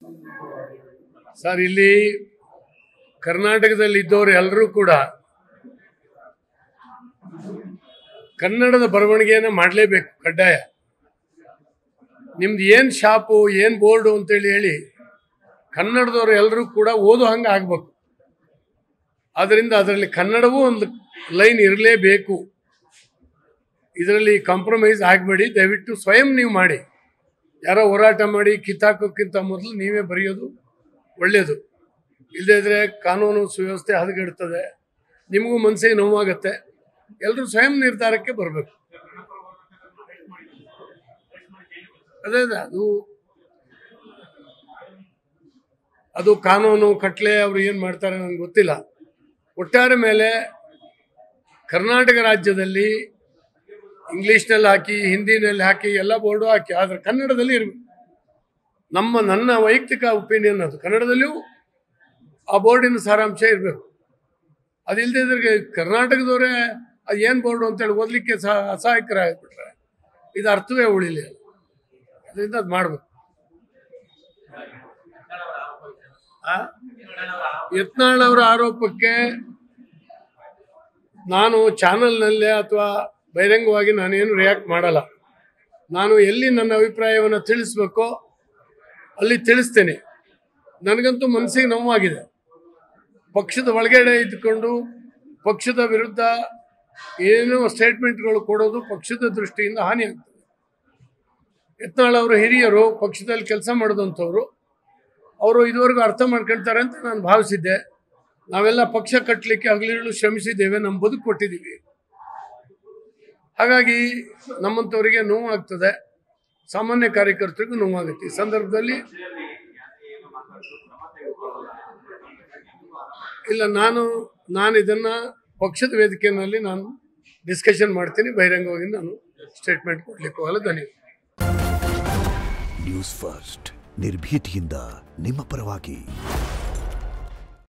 Sir, ಇಲ್ಲಿ ಕರ್ನಾಟಕದಲ್ಲಿ ಇದ್ದವರು ಎಲ್ಲರೂ ಕೂಡ ಕನ್ನಡದ ಬರವಣಿಗೆಯನ್ನು ಮಾಡಲೇಬೇಕು, ಕಡ್ಡಾಯ. ನಿಮ್ದು ಏನು ಶಾಪು ಏನು ಬೋರ್ಡು ಅಂತೇಳಿ ಹೇಳಿ ಕನ್ನಡದವರು ಎಲ್ಲರೂ ಕೂಡ ಓದೋ ಹಂಗೆ ಆಗಬೇಕು. ಆದ್ದರಿಂದ ಅದರಲ್ಲಿ ಕನ್ನಡವೂ ಒಂದು ಲೈನ್ ಇರಲೇಬೇಕು. ಇದರಲ್ಲಿ ಕಾಂಪ್ರಮೈಸ್ ಆಗಬೇಡಿ. ದಯವಿಟ್ಟು ಸ್ವಯಂ ನೀವು ಮಾಡಿ. ಯಾರೋ ಹೋರಾಟ ಮಾಡಿ ಕಿತ್ತಾಕೋಕ್ಕಿಂತ ಮೊದಲು ನೀವೇ ಬರೆಯೋದು ಒಳ್ಳೆಯದು. ಇಲ್ಲದೇ ಇದ್ರೆ ಕಾನೂನು ಸುವ್ಯವಸ್ಥೆ ಹದಗೆಡ್ತದೆ, ನಿಮಗೂ ಮನಸ್ಸಿಗೆ ನೋವಾಗುತ್ತೆ. ಎಲ್ಲರೂ ಸ್ವಯಂ ನಿರ್ಧಾರಕ್ಕೆ ಬರಬೇಕು. ಅದೇ ಅದು ಕಾನೂನು ಕಟ್ಲೆ ಅವರು ಏನು ಮಾಡ್ತಾರೆ ನನಗೆ ಗೊತ್ತಿಲ್ಲ. ಒಟ್ಟಾರೆ ಮೇಲೆ ಕರ್ನಾಟಕ ರಾಜ್ಯದಲ್ಲಿ ಇಂಗ್ಲೀಷ್ನಲ್ಲಿ ಹಾಕಿ, ಹಿಂದಿನಲ್ಲಿ ಹಾಕಿ, ಎಲ್ಲ ಬೋರ್ಡು ಹಾಕಿ, ಆದರೆ ಕನ್ನಡದಲ್ಲಿ ಇರಬೇಕು. ನನ್ನ ವೈಯಕ್ತಿಕ ಒಪಿನಿಯನ್ ಅದು. ಕನ್ನಡದಲ್ಲಿಯೂ ಆ ಬೋರ್ಡಿನ ಸಾರಾಂಶ ಇರಬೇಕು. ಅದಿಲ್ಲದೆ ಇದ್ರೆ ಕರ್ನಾಟಕದವರೇ ಅದು ಏನು ಬೋರ್ಡು ಅಂತೇಳಿ ಓದಲಿಕ್ಕೆ ಅಸಹಾಯಕರಾಗಿಬಿಟ್ರೆ ಇದು ಅರ್ಥವೇ ಉಳಿಲಿ. ಅದರಿಂದ ಅದು ಮಾಡಬೇಕು. ಯತ್ನಾಳ್ ಅವರ ಆರೋಪಕ್ಕೆ ನಾನು ಚಾನಲ್ನಲ್ಲೇ ಅಥವಾ ಬಹಿರಂಗವಾಗಿ ನಾನೇನು ರಿಯಾಕ್ಟ್ ಮಾಡಲ್ಲ. ನಾನು ಎಲ್ಲಿ ನನ್ನ ಅಭಿಪ್ರಾಯವನ್ನು ತಿಳಿಸ್ಬೇಕೋ ಅಲ್ಲಿ ತಿಳಿಸ್ತೇನೆ. ನನಗಂತೂ ಮನಸ್ಸಿಗೆ ನೋವಾಗಿದೆ. ಪಕ್ಷದ ಒಳಗಡೆ ಇದ್ದುಕೊಂಡು ಪಕ್ಷದ ವಿರುದ್ಧ ಏನೇನೋ ಸ್ಟೇಟ್ಮೆಂಟ್ಗಳು ಕೊಡೋದು ಪಕ್ಷದ ದೃಷ್ಟಿಯಿಂದ ಹಾನಿ ಆಗ್ತದೆ. ಯತ್ನಾಳ್ ಅವರು ಹಿರಿಯರು, ಪಕ್ಷದಲ್ಲಿ ಕೆಲಸ ಮಾಡಿದಂಥವ್ರು, ಅವರು ಇದುವರೆಗೂ ಅರ್ಥ ಮಾಡ್ಕೊಳ್ತಾರೆ ಅಂತ ನಾನು ಭಾವಿಸಿದ್ದೆ. ನಾವೆಲ್ಲ ಪಕ್ಷ ಕಟ್ಟಲಿಕ್ಕೆ ಹಗಲಿರುಳು ಶ್ರಮಿಸಿದ್ದೇವೆ, ನಮ್ಮ ಬದುಕು ಕೊಟ್ಟಿದ್ದೀವಿ. ಹಾಗಾಗಿ ನಮ್ಮಂಥವರಿಗೆ ನೋವಾಗ್ತದೆ, ಸಾಮಾನ್ಯ ಕಾರ್ಯಕರ್ತರಿಗೂ ನೋವಾಗುತ್ತೆ. ಈ ಸಂದರ್ಭದಲ್ಲಿ ಇಲ್ಲ, ನಾನು ಇದನ್ನು ಪಕ್ಷದ ವೇದಿಕೆಯಲ್ಲಿ ನಾನು ಡಿಸ್ಕಷನ್ ಮಾಡ್ತೀನಿ. ಬಹಿರಂಗವಾಗಿ ನಾನು ಸ್ಟೇಟ್ಮೆಂಟ್ ಕೊಡ್ಲಿಕ್ಕೆ ಹೋಗಲ್ಲ. ಧನ್ಯವಾದ. ನ್ಯೂಸ್ ಫಸ್ಟ್, ನಿರ್ಭೀತಿಯಿಂದ ನಿಮ್ಮ ಪರವಾಗಿ.